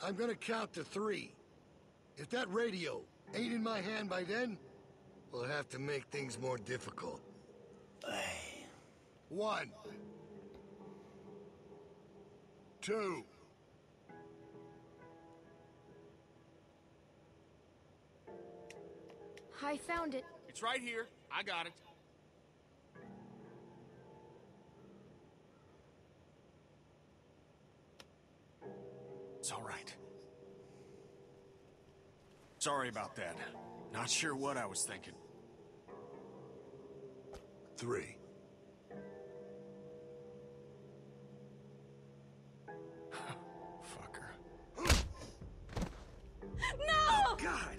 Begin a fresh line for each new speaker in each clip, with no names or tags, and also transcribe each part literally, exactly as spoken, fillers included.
I'm gonna count to three. If that radio ain't in my hand by then, we'll have to make things more difficult. One. Two.
I found it.
It's right here. I got it. It's all right. Sorry about that. Not sure what I was thinking.
Three.
Fucker.
No!
God!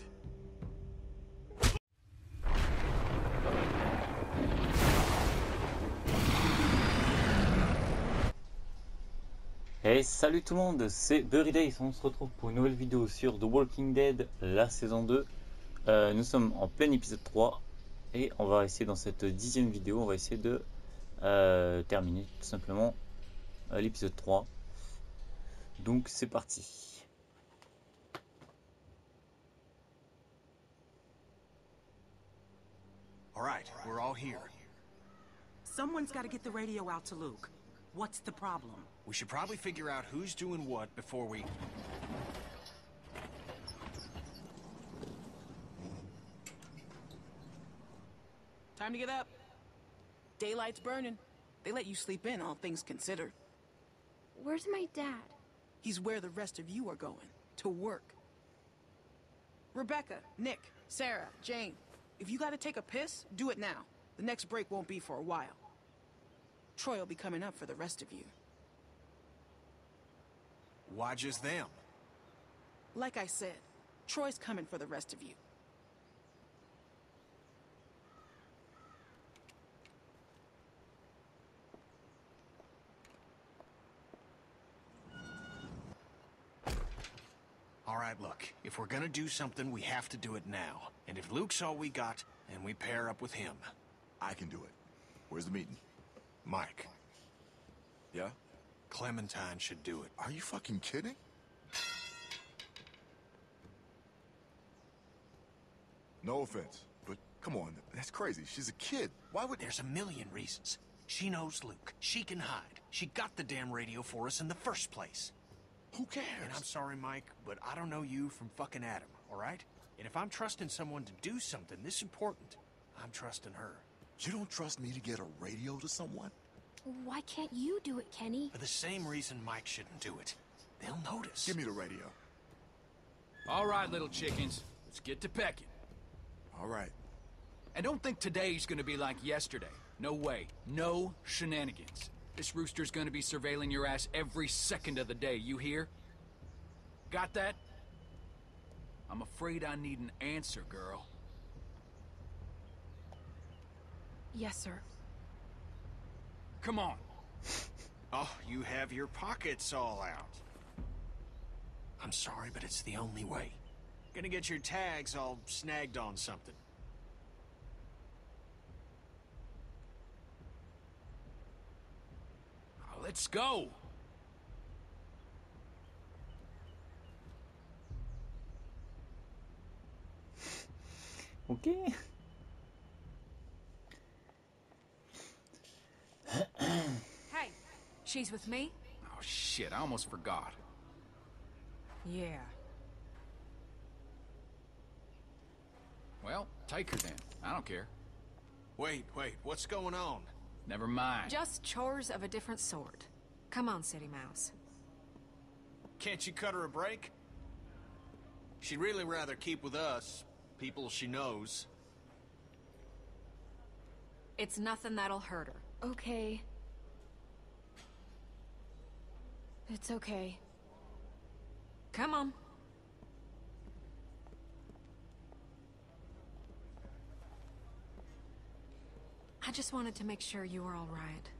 Hey, salut tout le monde, c'est Burry Days, on se retrouve pour une nouvelle vidéo sur The Walking Dead, la saison deux. Euh, nous sommes en plein épisode trois et on va essayer dans cette dixième vidéo, on va essayer de euh, terminer tout simplement euh, l'épisode trois. Donc c'est parti.
All right, we're all here.
Someone's got to get the radio out to Luke. What's the problem?
We should probably figure out who's doing what before we...
Time to get up. Daylight's burning. They let you sleep in, all things considered.
Where's my dad?
He's where the rest of you are going. To work. Rebecca, Nick, Sarah, Jane. If you gotta take a piss, do it now. The next break won't be for a while. Troy will be coming up for the rest of you.
Why just them?
Like I said, Troy's coming for the rest of you.
All right, look. If we're gonna do something, we have to do it now. And if Luke's all we got, then we pair up with him.
I can do it. Where's the meeting?
Mike.
Yeah?
Clementine should do it.
Are you fucking kidding? No offense, but come on, that's crazy. She's a kid. Why would...
There's a million reasons. She knows Luke. She can hide. She got the damn radio for us in the first place.
Who cares?
And I'm sorry, Mike, but I don't know you from fucking Adam, all right? And if I'm trusting someone to do something this important, I'm trusting her.
You don't trust me to get a radio to someone?
Why can't you do it, Kenny?
For the same reason Mike shouldn't do it. They'll notice.
Give me the radio.
All right, little chickens. Let's get to pecking.
All right.
And don't think today's gonna be like yesterday. No way. No shenanigans. This rooster's gonna be surveilling your ass every second of the day, you hear? Got that? I'm afraid I need an answer, girl.
Yes, sir.
Come on.
Oh, you have your pockets all out. I'm sorry, but it's the only way. Gonna get your tags all snagged on something.
Now, let's go.
Ok.
Hey, she's with me?
Oh shit, I almost forgot.
Yeah.
Well, take her then. I don't care.
Wait, wait, what's going on?
Never mind.
Just chores of a different sort. Come on, City Mouse.
Can't you cut her a break? She'd really rather keep with us, people she knows.
It's nothing that'll hurt her.
Okay. It's okay.
Come on. I just wanted to make sure you were all right.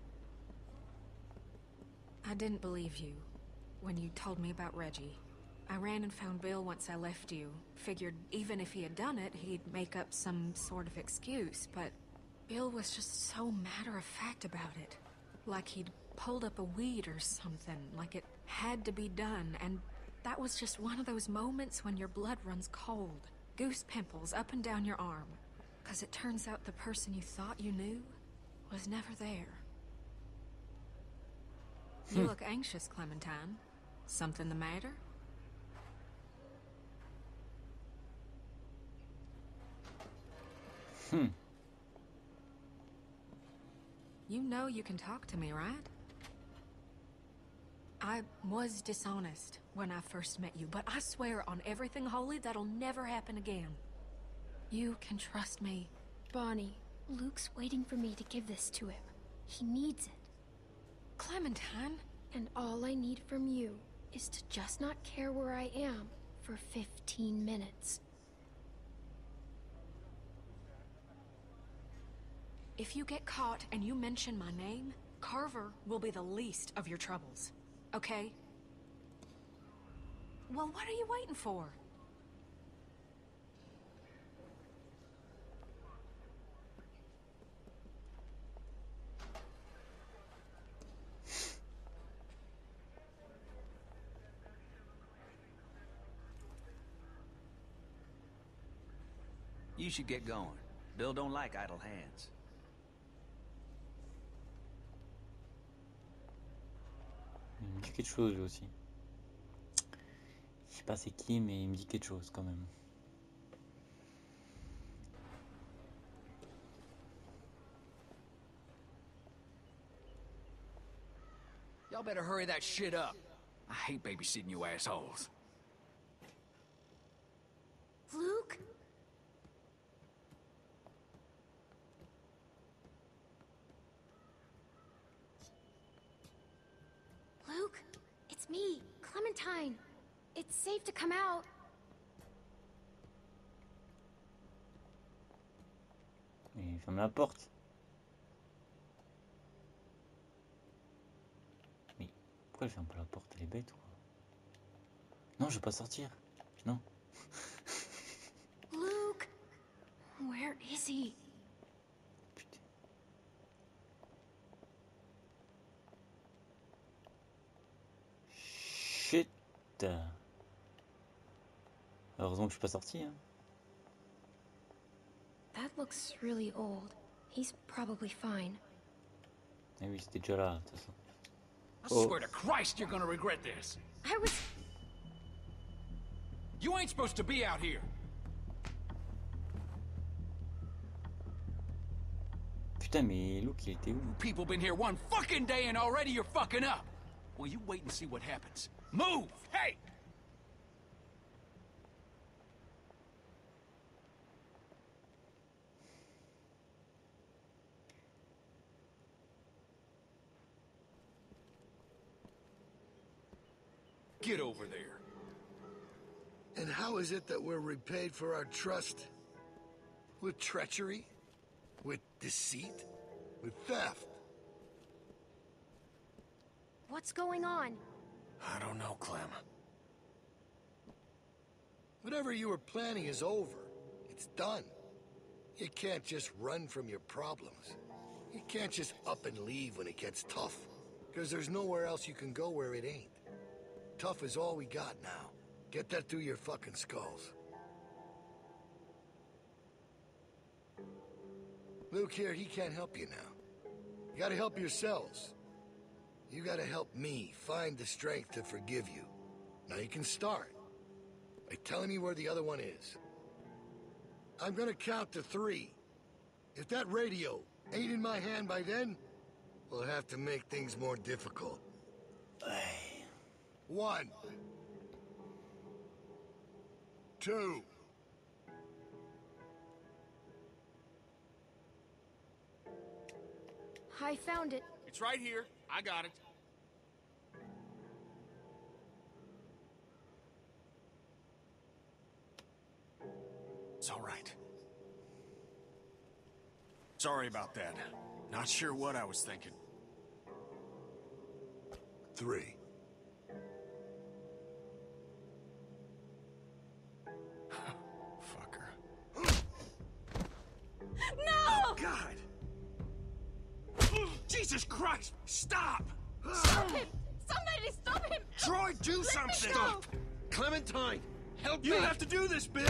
I didn't believe you when you told me about Reggie. I ran and found Bill once I left you. Figured even if he had done it, he'd make up some sort of excuse, but Bill was just so matter-of-fact about it. Like he'd pulled up a weed or something, like it had to be done, and That was just one of those moments when your blood runs cold. Goose pimples up and down your arm. Because it turns out the person you thought you knew was never there. You look anxious, Clementine. Something the matter?
Hmm.
You know you can talk to me, right? I was dishonest when I first met you, but I swear on everything holy that'll never happen again. You can trust me.
Bonnie, Luke's waiting for me to give this to him. He needs it.
Clementine?
And all I need from you is to just not care where I am for fifteen minutes.
If you get caught and you mention my name, Carver will be the least of your troubles. Okay? Well, what are you waiting for?
You should get going. Bill don't like idle hands.
Il me dit quelque chose lui aussi. Je sais pas c'est qui, mais il me dit quelque chose quand même.
Y'all better hurry that shit up. I hate babysitting you assholes.
Luke? Luke, it's me, Clementine. It's safe to come out.
Il ferme la porte. Mais pourquoi elle ferme pas la porte? Elle est bête ou quoi? Non, je vais pas sortir. Non.
Luke, where is he?
Putain. Shit. Heureusement que je suis pas sorti. Hein.
That looks really old. He's probably fine.
Eh oui, c'était déjà là, de toute façon.
I
Oh.
swear to Christ you're gonna regret this.
I was...
You ain't supposed to be out here.
Putain, mais Luke, il était où?
People been here one fucking day and already you're fucking up. Well, you wait and see what happens. Move! Hey! Get over there.
And how is it that we're repaid for our trust? With treachery? With deceit? With theft?
What's going on?
I don't know, Clem.
Whatever you were planning is over. It's done. You can't just run from your problems. You can't just up and leave when it gets tough. Because there's nowhere else you can go where it ain't. Tough is all we got now. Get that through your fucking skulls. Luke here, he can't help you now. You gotta help yourselves. You gotta help me find the strength to forgive you. Now you can start by telling me where the other one is. I'm gonna count to three. If that radio ain't in my hand by then, we'll have to make things more difficult. One. Two.
I found it.
It's right here. I got it. It's all right. Sorry about that. Not sure what I was thinking.
Three.
Fucker.
No!
God! Jesus Christ! Stop!
Stop him! Somebody stop him!
Troy, do
Let
something!
me go!
Clementine, help
You
me! You
have
to do this, Bill!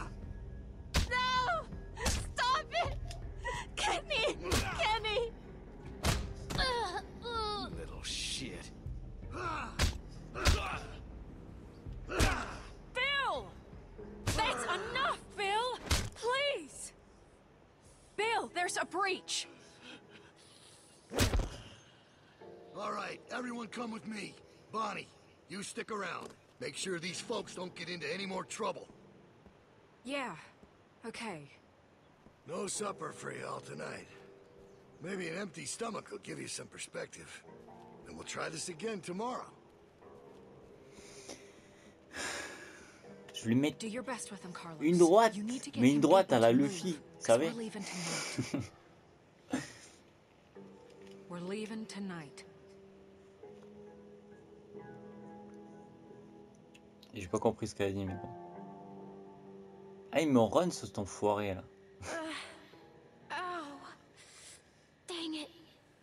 No! Stop it! Kenny! Kenny!
Little shit.
Bill! That's enough, Bill! Please! Bill, there's a breach!
All right, everyone come with me. Bonnie, you stick around. Make sure these folks don't get into any more trouble.
Yeah, okay.
No supper for y'all tonight. Maybe an empty stomach will give you some perspective. And we'll try this again tomorrow.
Je lui mets
Do your best with them, Carlos.
une droite,
You need to get
mais une
him
droite à
able
la
to
Luffy,
move,
vous
'cause
savez?
We're leaving tonight. We're leaving tonight.
J'ai pas compris ce qu'elle a dit, mais bon. Ah, il me run cet enfoiré là.
Ow. Dang it.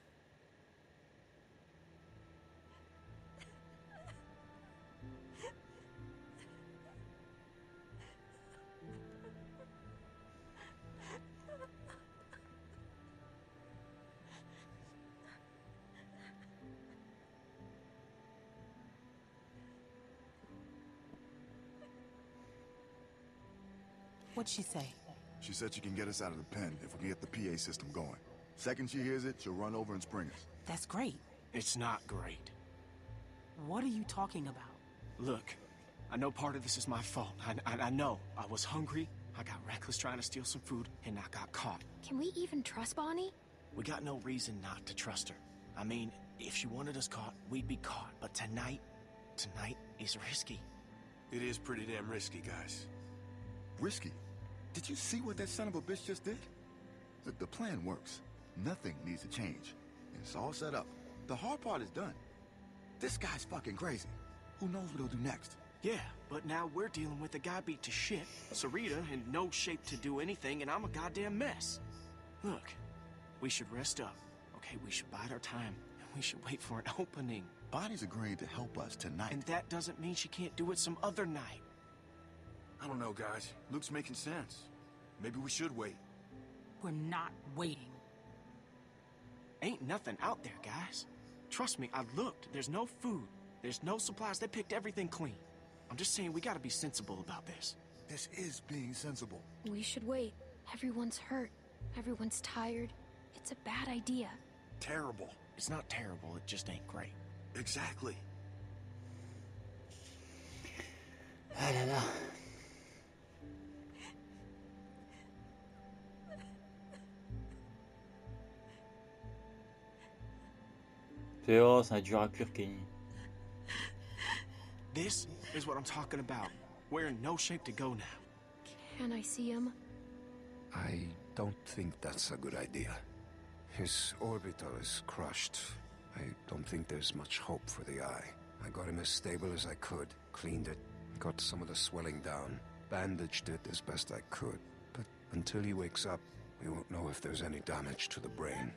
What'd she say?
She said she can get us out of the pen if we can get the P A system going. Second she hears it, she'll run over and spring us.
That's great.
It's not great.
What are you talking about?
Look, I know part of this is my fault. I, I, I know. I was hungry, I got reckless trying to steal some food, and I got caught.
Can we even trust Bonnie?
We got no reason not to trust her. I mean, if she wanted us caught, we'd be caught. But tonight, tonight is risky.
It is pretty damn risky, guys.
Risky? Did you see what that son of a bitch just did? The, the plan works. Nothing needs to change. It's all set up. The hard part is done. This guy's fucking crazy. Who knows what he'll do next?
Yeah, but now we're dealing with a guy beat to shit, Sarita in no shape to do anything, and I'm a goddamn mess. Look, we should rest up, okay? We should bide our time, and we should wait for an opening.
Bonnie's agreed to help us tonight.
And that doesn't mean she can't do it some other night.
I don't know, guys. Luke's making sense. Maybe we should wait.
We're not waiting.
Ain't nothing out there, guys. Trust me, I looked. There's no food. There's no supplies. They picked everything clean. I'm just saying we gotta be sensible about this.
This is being sensible.
We should wait. Everyone's hurt. Everyone's tired. It's a bad idea.
Terrible.
It's not terrible, it just ain't great.
Exactly.
Ah là là. C'est oh, c'est un dur à cuire, Kenny.
This is what I'm talking about. We're in no shape to go now.
Can I see him?
I don't think that's a good idea. His orbital is crushed. I don't think there's much hope for the eye. I got him as stable as I could, cleaned it, got some of the swelling down, bandaged it as best I could. But until he wakes up, we won't know if there's any damage to the brain.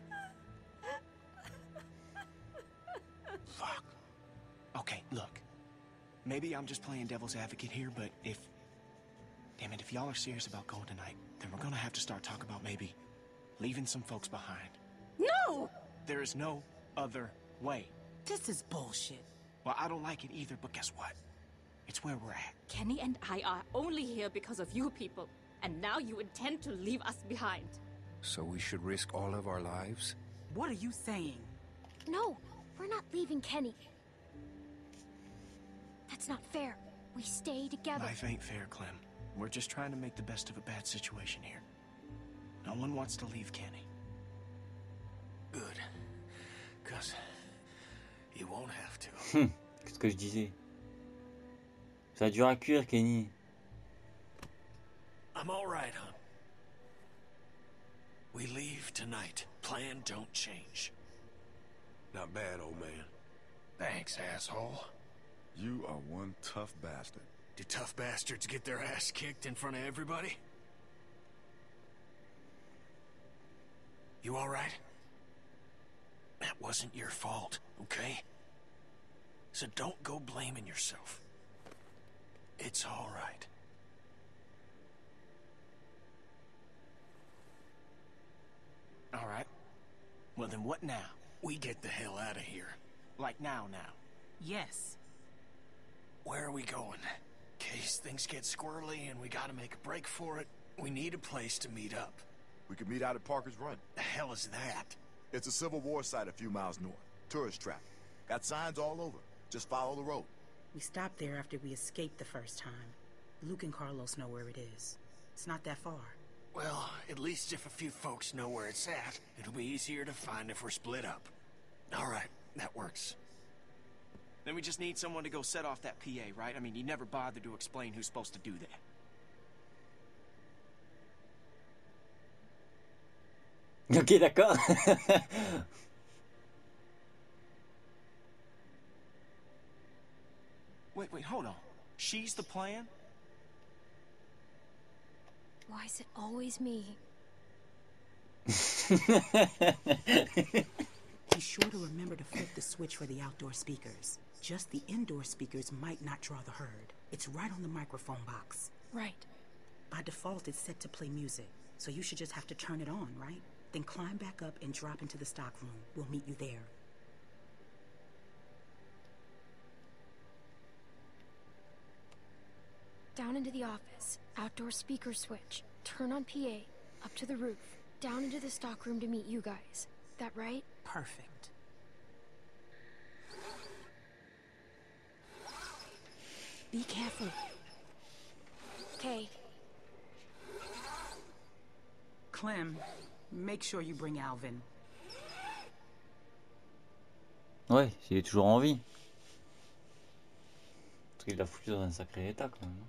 Fuck. Okay, look. Maybe I'm just playing devil's advocate here, but if... Damn it, if y'all are serious about going tonight, then we're gonna have to start talking about maybe leaving some folks behind.
No!
There is no other way.
This is bullshit.
Well, I don't like it either, but guess what? It's where we're at.
Kenny and I are only here because of you people. And now you intend to leave us behind.
So we should risk all of our lives?
What are you saying?
No, we're not leaving Kenny. That's not fair. We stay together.
Life ain't fair, Clem. We're just trying to make the best of a bad situation here. No one wants to leave Kenny.
Good. Cause you won't have to.
Hum, qu'est-ce que je disais? Ça dur à cuire, Kenny.
I'm all right, hon. We leave tonight. Plan don't change. Not bad, old man.
Thanks, asshole.
You are one tough bastard.
Do tough bastards get their ass kicked in front of everybody? You all right? That wasn't your fault, okay? So don't go blaming yourself.
It's all right.
All right. Well, then what now?
We get the hell out of here.
Like now, now.
Yes.
Where are we going? In case things get squirrely and we gotta make a break for it, we need a place to meet up.
We could meet out at Parker's Run.
The hell is that?
It's a Civil War site a few miles north. Tourist trap. Got signs all over. Just follow the road.
We stopped there after we escaped the first time. Luke and Carlos know where it is. It's not that far.
Well, at least if a few folks know where it's at, it'll be easier to find if we're split up. All right, that works.
Then we just need someone to go set off that P A, right? I mean, you never bothered to explain who's supposed to do that.
Ok, d'accord.
Wait, wait, hold on. She's the plan?
Why is it always me?
Be sure to remember to flip the switch for the outdoor speakers. Just the indoor speakers might not draw the herd. It's right on the microphone box.
Right.
By default, it's set to play music, so you should just have to turn it on, right? Then climb back up and drop into the stock room. We'll meet you there.
Down into the office. Outdoor speaker switch. Turn on P A. Up to the roof. Down into the stock room to meet you guys. That right?
Perfect. Be careful.
Okay.
Clem, make sure you bring Alvin.
Ouais, il est toujours en vie. Parce qu'il l'a foutu dans un sacré état quand même.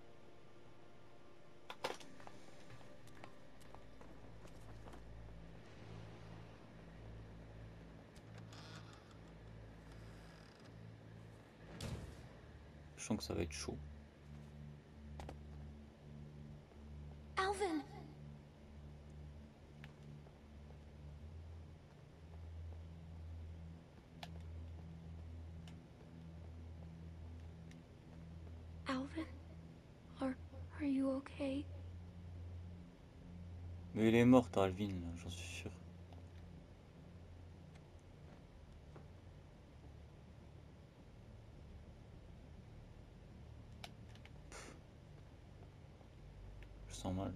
Je sens que ça va être chaud.
Alvin! Alvin? Are, are you okay?
Mais il est mort, Alvin, j'en suis sûr. Je sens mal.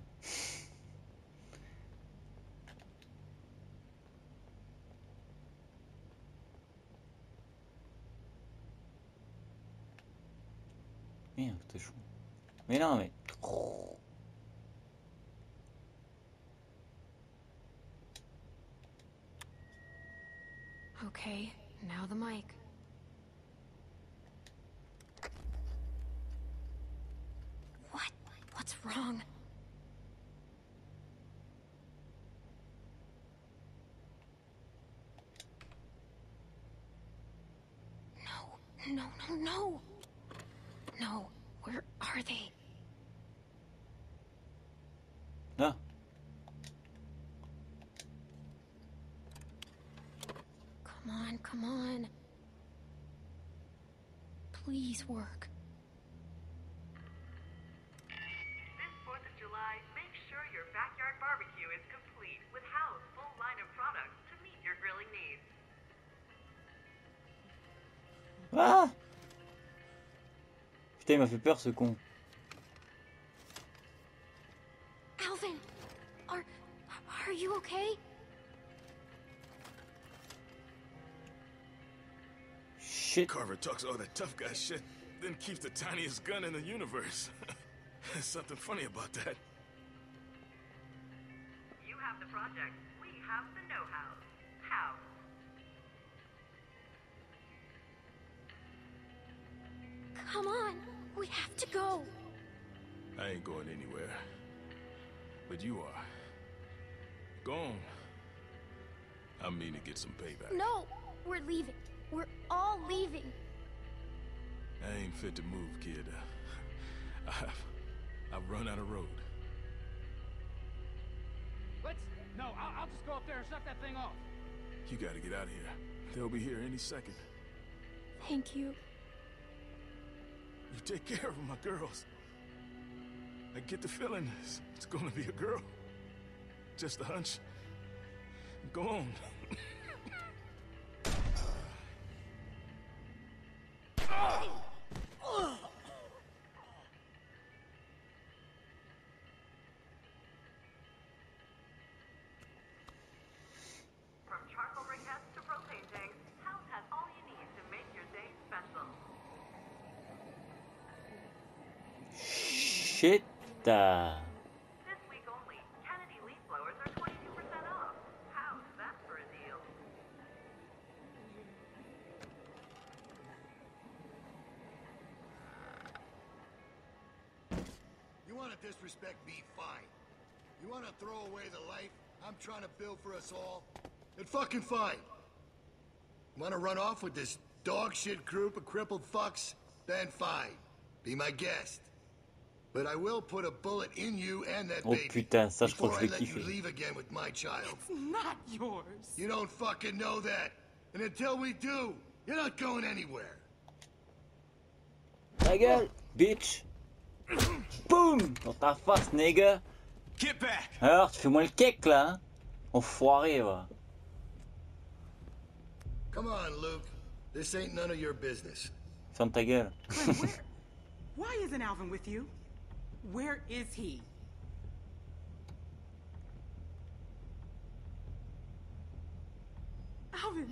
Merde, t'es chaud. Mais non, mais...
Okay, now the mic. What? What's wrong? No, no, no, no! No, where are they?
Ah.
Come on, come on. Please work.
This fourth of July, make sure your backyard barbecue is complete with Hal's full line of products to meet your grilling needs.
Ah! Putain, il m'a fait peur ce con.
Alvin! Are... are you okay?
Shit.
Carver talks all that tough guy shit, then keeps the tiniest gun in the universe. There's something funny about that.
You have the project. We have the know-how. How?
Come on! We have to go!
I ain't going anywhere. But you are. Go on. I mean to get some payback.
No! We're leaving. We're all leaving.
I ain't fit to move, kid. I've, I've run out of road.
Let's... No, I'll, I'll just go up there and shut that thing off.
You gotta get out of here. They'll be here any second.
Thank you.
You take care of my girls. I get the feeling it's, it's gonna be a girl. Just a hunch. Go on.
From charcoal briquettes to propane tanks, House has all you need to make your day special.
Shit.
This week only, Kennedy leaf blowers are twenty-two percent off. How's that for a deal?
You want to disrespect me, fine. You want to throw away the life I'm trying to build for us all? Then fucking fine. Want to run off with this dog shit group of crippled fucks? Then fine. Be my guest. But I will put a bullet in you and that
Oh
baby
putain, ça je crois
before
que
I
je vais
let you
kiffer.
leave again with my child.
It's not yours.
You don't fucking know that. And until we do, you're not going anywhere.
Ta gueule, bitch. Boum dans ta face, nigga.
Get back.
Alors, tu fais moi le cake là, hein? Enfoiré, va.
Come on, Luke. This ain't none of your business.
Ferme ta gueule.
Clem, where? Why isn't Alvin with you? Where is he? Alvin!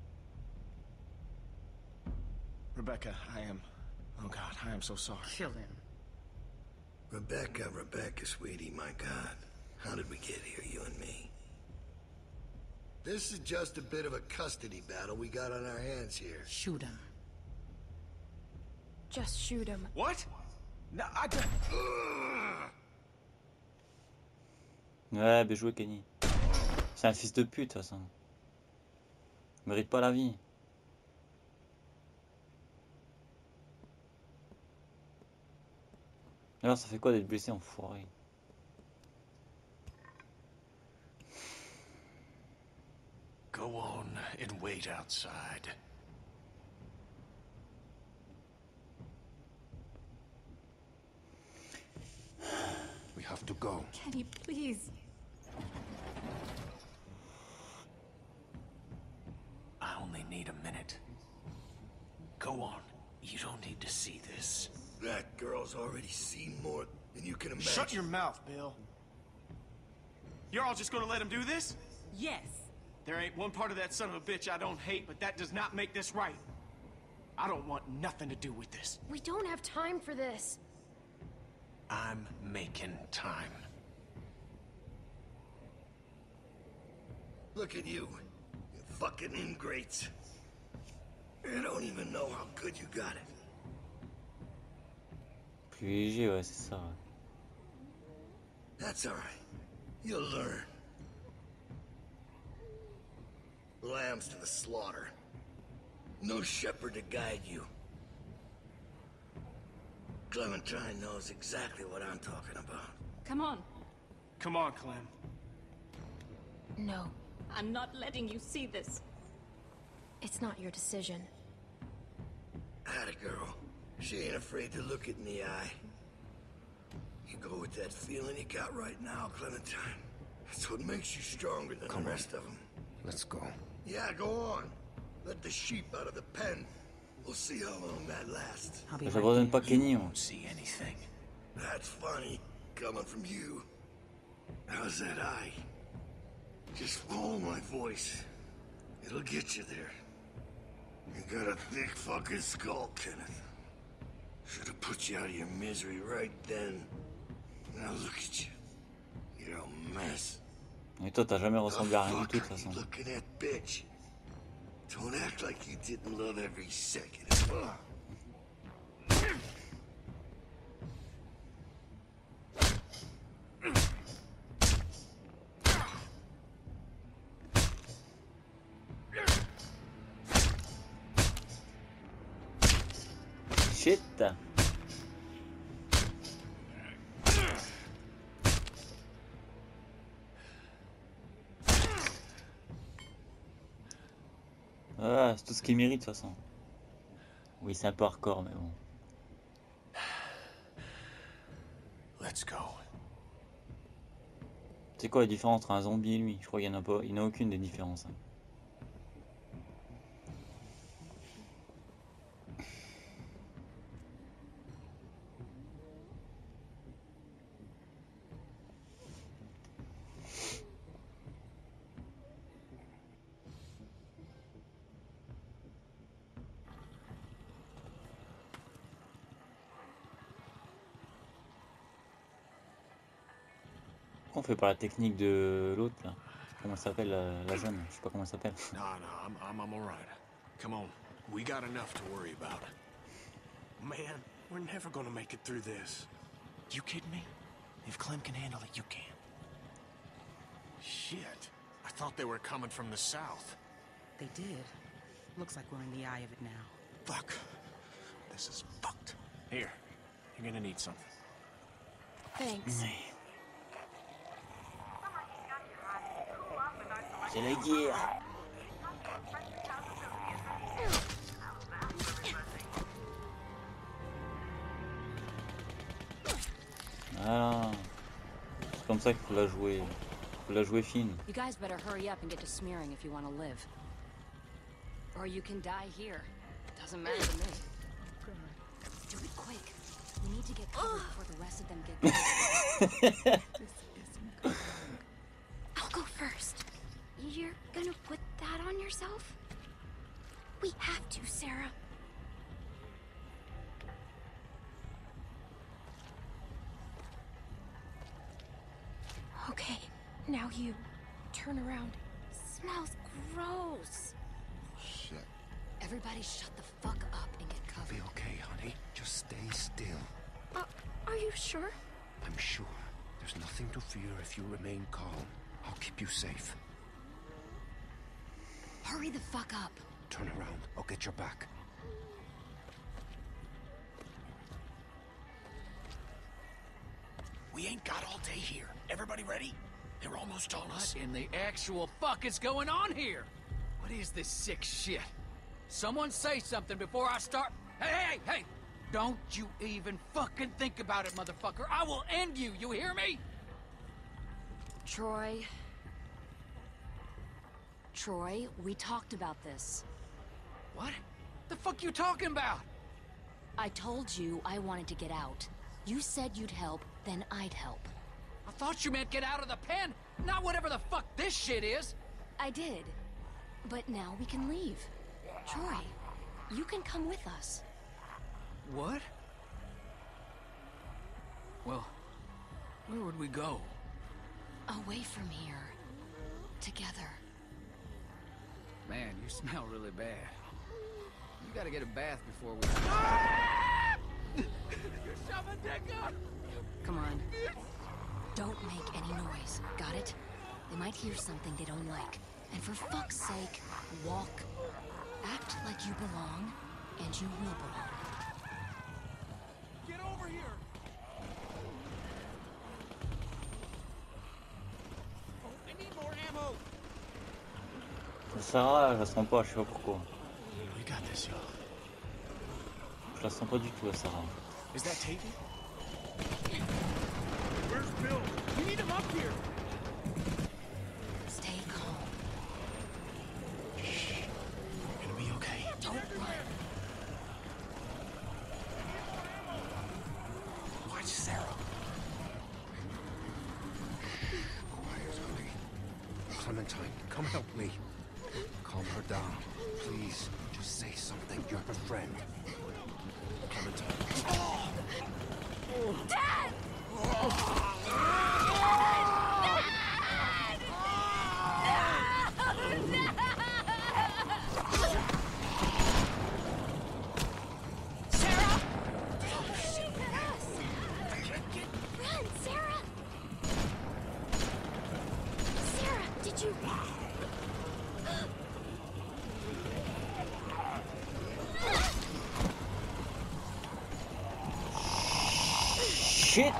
Rebecca, I am... Oh God, I am so sorry.
Kill him.
Rebecca, Rebecca, sweetie, my God. How did we get here, you and me? This is just a bit of a custody battle we got on our hands here.
Shoot him.
Just shoot him.
What? No, I don't...
Ouais, bien joué, Kenny. C'est un fils de pute, de toute façon. Il mérite pas la vie. Alors, ça fait quoi d'être blessé, enfoiré?
Go on and wait outside.
We have to go.
Kenny, please.
I only need a minute. Go on. You don't need to see this.
That girl's already seen more than you can imagine.
Shut your mouth, Bill. You're all just gonna let him do this?
Yes.
There ain't one part of that son of a bitch I don't hate, but that does not make this right. I don't want nothing to do with this.
We don't have time for this.
I'm making time.
Look at you, you fucking ingrates. You don't even know how good you got it.
Plus léger, ouais, c'est ça. Ouais.
That's all right. You'll learn. Lambs to the slaughter. No shepherd to guide you. Clementine knows exactly what I'm talking about.
Come on.
Come on, Clem.
No,
I'm not letting you see this.
it's not your decision.
Atta girl. She ain't afraid to look it in the eye. You go with that feeling you got right now, Clementine. That's what makes you stronger than
Come
the
on.
rest of them.
Let's go.
Yeah, go on. Let the sheep out of the pen. We'll see how long that lasts.
I'll be
Ça
right
pardonne
there.
pas Kenny, moi.
Won't see anything.
That's funny, coming from you. How's that eye? Just follow my voice. It'll get you there. You got a thick fucking skull, Kenneth. Should have put you out of your misery right then. Now look at you. You're a mess.
Et toi, t'as jamais ressemblé à rien du
Fuck
tout, de
are
toute
you
façon.
looking at, bitch? Don't act like you didn't love every second.
Shit. Ah, c'est tout ce qu'il mérite de toute façon. Oui, c'est un peu hardcore, mais bon.
Let's go.
C'est quoi la différence entre un zombie et lui? Je crois qu'il n'y en a pas, il n'y en a aucune des différences. Hein. On fait pas la technique de l'autre là. Comment ça s'appelle la, la jeune? Je sais pas comment elle s'appelle.
No, no, I'm, I'm, I'm alright. Come on, we got enough to worry about. Man, we're never gonna make it through this.
You kidding me? If Clem can handle it, you can.
Shit. I thought they were coming from the south.
They did. Looks like we're in the eye of it now.
Fuck. This is fucked. Here, you're gonna need something.
Thanks.
C'est la guerre. Voilà. C'est comme ça qu'il faut la jouer. Faut la jouer fine.
You guys better hurry up and get to smearing if you want to live. Or you can die here. Doesn't matter to me. Do it quick. We need to get covered before the rest of them get there.
I'll go first. You're gonna put that on yourself? We have to, Sarah. Okay, now you. Turn around. Smells gross.
Shit.
Everybody shut the fuck up and get covered.
Be okay, honey. Just stay still.
Uh, are you sure?
I'm sure. There's nothing to fear if you remain calm. I'll keep you safe.
Hurry the fuck up.
Turn around. I'll get your back.
We ain't got all day here. Everybody ready? They're almost on us.
What in the actual fuck is going on here? What is this sick shit? Someone say something before I start. Hey, hey, hey! Don't you even fucking think about it, motherfucker. I will end you, you hear me?
Troy. Troy, we talked about this.
What? The fuck you talking about?
I told you I wanted to get out. You said you'd help, then I'd help.
I thought you meant get out of the pen, not whatever the fuck this shit is.
I did. But now we can leave. Troy, you can come with us.
What? Well, where would we go?
Away from here. Together.
Man, you smell really bad. You gotta get a bath before we... Ah! You're shoving dick up!
Come on. Don't make any noise, got it? They might hear something they don't like. And for fuck's sake, walk. Act like you belong, and you will belong.
Get over here! Oh, I need more ammo!
Sarah, je la sens pas, je sais pas pourquoi.
We got this, y'all.
Je la sens pas du tout, la Sarah.
Is that Tavy?
Where's Bill? We need him up here.
Stay calm.
Shh. We're gonna be okay.
Don't run.
Watch Sarah.
Quiet, honey. Clementine, come help me. Calm her down. Please, just say something. You're her friend. Clementine.
Dad!
Sarah!
Shoot at us! Run, Sarah! Sarah, did you...
Shit!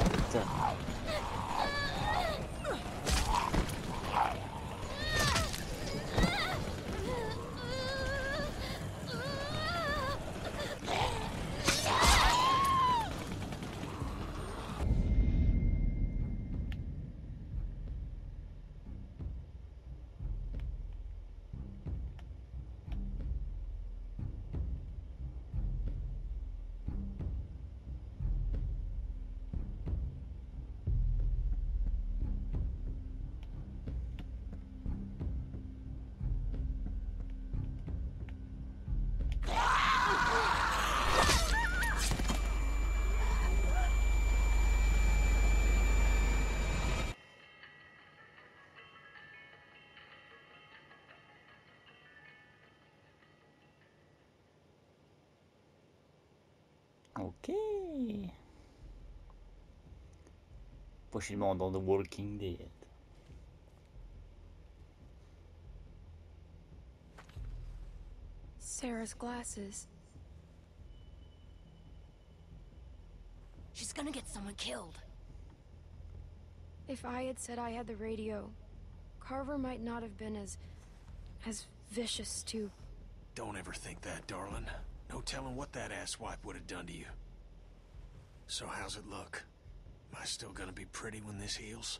Ok. Prochainement dans The Walking Dead.
Sarah's glasses.
She's gonna get someone killed.
If I had said I had the radio, Carver might not have been as... as vicious to...
Don't ever think that, darling. No telling what that asswipe would have done to you. So how's it look? Am I still gonna be pretty when this heals?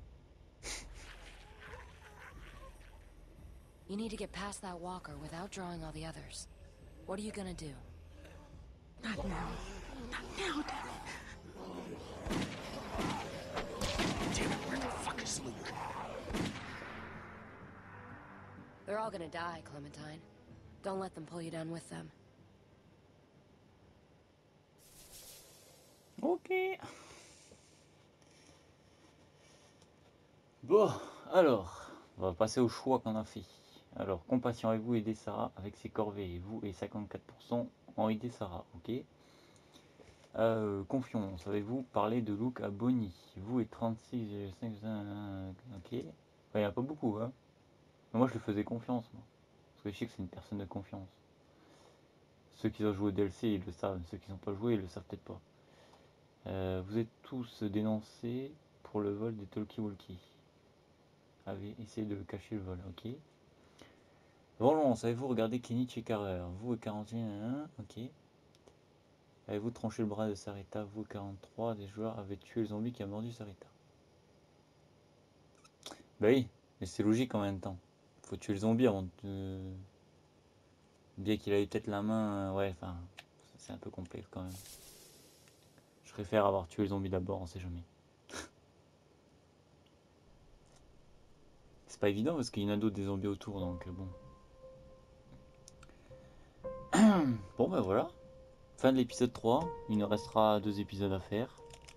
You need to get past that walker without drawing all the others. What are you gonna do?
Not now. Not now, damn it.
Damn it, where the fuck is Luke?
They're all gonna die, Clementine. Don't let them pull you down with them.
Ok. Bon, alors, on va passer au choix qu'on a fait. Alors, compassion avec vous, aider Sarah avec ses corvées. Vous et cinquante-quatre pour cent en aider Sarah, ok. Euh, confiance, avez-vous parlé de Luke à Bonnie? Vous et trente-six virgule cinq, ok. Il n'y en a pas beaucoup, hein. Mais moi, je lui faisais confiance, moi. Parce que je sais que c'est une personne de confiance. Ceux qui ont joué au D L C, ils le savent. Ceux qui n'ont pas joué, ils le savent peut-être pas. Euh, vous êtes tous dénoncés pour le vol des talkie-walkie. Avez essayé de cacher le vol, ok. Bon, savez-vous regarder Kenny chez Carver? Vous et quarante et un, ok. Avez-vous tranché le bras de Sarita? Vous et quarante-trois, des joueurs avaient tué le zombie qui a mordu Sarita. Bah oui, mais c'est logique en même temps. Faut tuer le zombie avant de... Bien qu'il ait peut-être la main, ouais, enfin, c'est un peu complexe quand même. Je préfère avoir tué le zombie d'abord, on sait jamais. C'est pas évident parce qu'il y en a d'autres des zombies autour, donc bon. Bon ben voilà. Fin de l'épisode trois. Il nous restera deux épisodes à faire.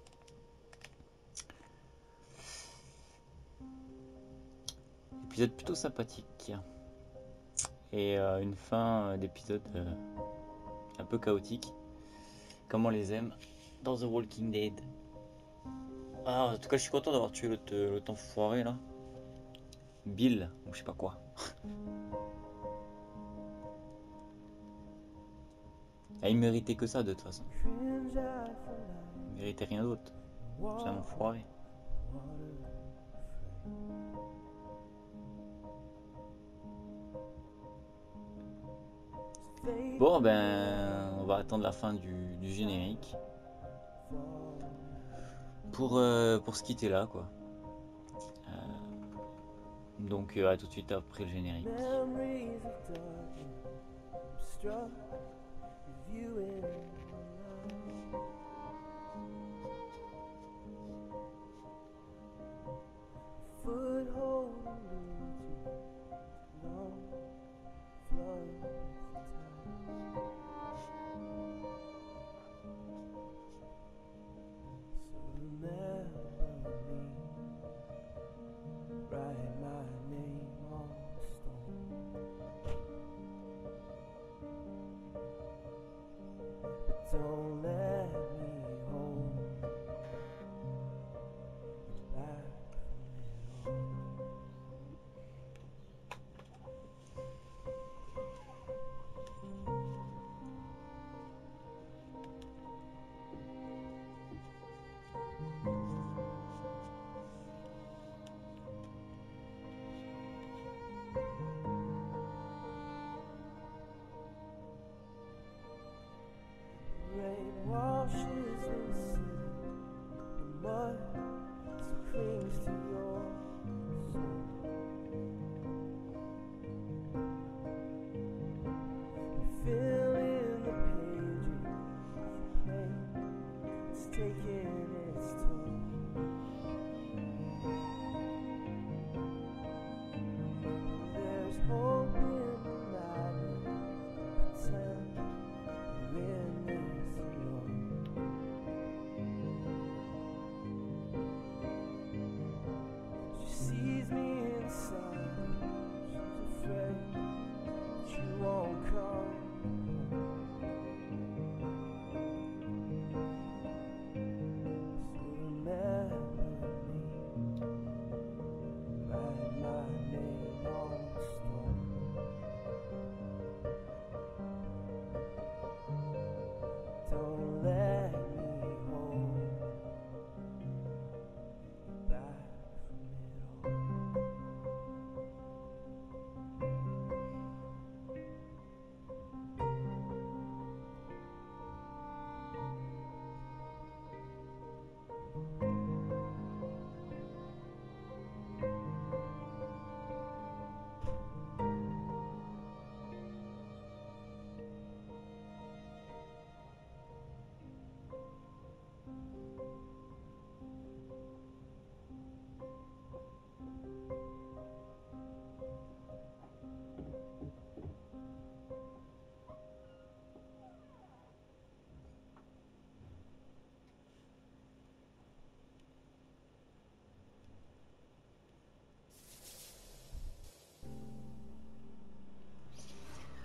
Épisode plutôt sympathique. Et euh, une fin d'épisode euh, un peu chaotique. Comme on les aime dans The Walking Dead. Ah, en tout cas, je suis content d'avoir tué l'autre enfoiré là. Bill, ou je sais pas quoi. Ah, il méritait que ça de toute façon. Il méritait rien d'autre. C'est un enfoiré. Bon ben, on va attendre la fin du, du générique pour euh, pour se quitter là quoi. Euh, donc euh, à tout de suite après le générique.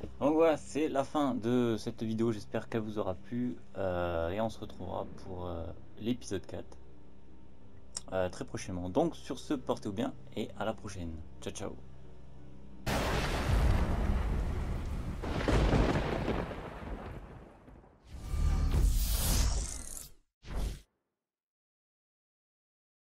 Donc voilà, c'est la fin de cette vidéo, j'espère qu'elle vous aura plu, euh, et on se retrouvera pour euh, l'épisode quatre euh, très prochainement. Donc sur ce, portez-vous bien et à la prochaine. Ciao ciao.